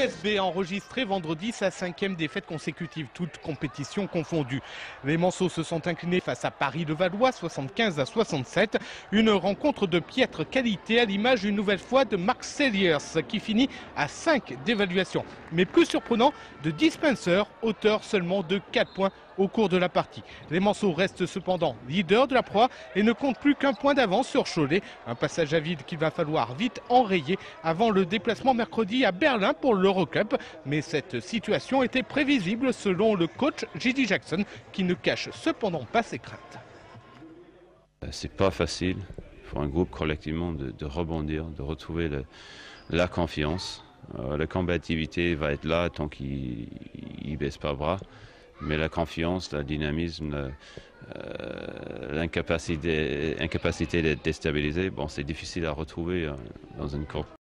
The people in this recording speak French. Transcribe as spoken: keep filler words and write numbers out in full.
S B a enregistré vendredi sa cinquième défaite consécutive, toutes compétitions confondues. Les Manceaux se sont inclinés face à Paris-Levallois, soixante-quinze à soixante-sept. Une rencontre de piètre qualité à l'image une nouvelle fois de Mark Selliers qui finit à cinq d'évaluation. Mais plus surprenant, de Dispenser, auteur seulement de quatre points au cours de la partie. Les Manceaux restent cependant leaders de la proie et ne comptent plus qu'un point d'avance sur Cholet. Un passage à vide qu'il va falloir vite enrayer avant le déplacement mercredi à Berlin pour l'Eurocup. Mais cette situation était prévisible selon le coach J D Jackson qui ne cache cependant pas ses craintes. C'est pas facile pour un groupe collectivement de, de rebondir, de retrouver le, la confiance. Euh, la combativité va être là tant qu'il ne baisse pas bras. Mais la confiance, le dynamisme, l'incapacité euh, de déstabiliser, bon, c'est difficile à retrouver euh, dans une course.